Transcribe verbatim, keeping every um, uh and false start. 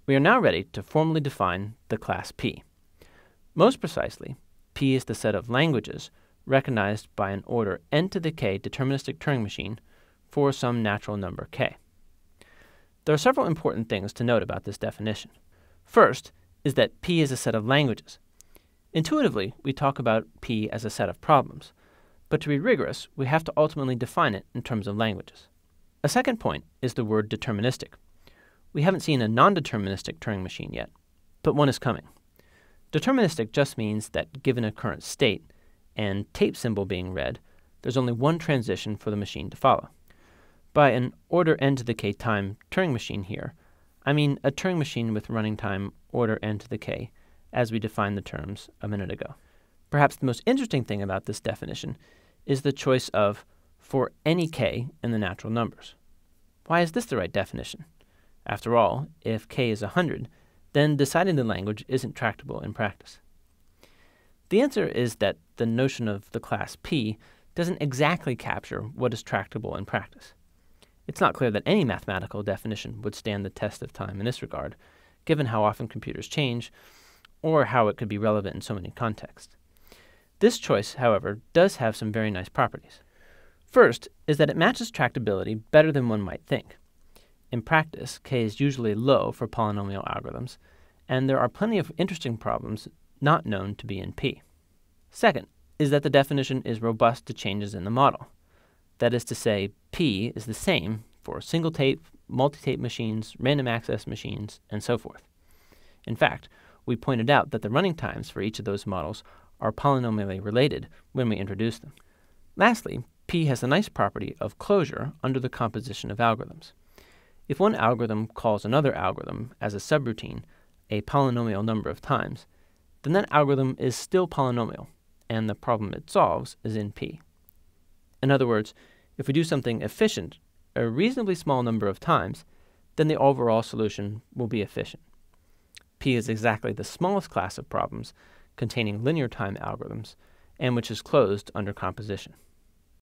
We are now ready to formally define the class P. Most precisely, P is the set of languages recognized by an order n to the k deterministic Turing machine for some natural number k. There are several important things to note about this definition. First is that P is a set of languages. Intuitively, we talk about P as a set of problems, but to be rigorous, we have to ultimately define it in terms of languages. A second point is the word deterministic. We haven't seen a non-deterministic Turing machine yet, but one is coming. Deterministic just means that given a current state and tape symbol being read, there's only one transition for the machine to follow. By an order n to the k time Turing machine here, I mean a Turing machine with running time order n to the k, as we defined the terms a minute ago. Perhaps the most interesting thing about this definition is the choice of for any k in the natural numbers. Why is this the right definition? After all, if k is one hundred, then deciding the language isn't tractable in practice. The answer is that the notion of the class P doesn't exactly capture what is tractable in practice. It's not clear that any mathematical definition would stand the test of time in this regard, given how often computers change, or how it could be relevant in so many contexts. This choice, however, does have some very nice properties. First is that it matches tractability better than one might think. In practice, k is usually low for polynomial algorithms, and there are plenty of interesting problems not known to be in P. Second is that the definition is robust to changes in the model. That is to say, P is the same for single-tape, multi-tape machines, random access machines, and so forth. In fact, we pointed out that the running times for each of those models are polynomially related when we introduce them. Lastly, P has the nice property of closure under the composition of algorithms. If one algorithm calls another algorithm as a subroutine a polynomial number of times, then that algorithm is still polynomial, and the problem it solves is in P. In other words, if we do something efficient a reasonably small number of times, then the overall solution will be efficient. P is exactly the smallest class of problems containing linear time algorithms, and which is closed under composition.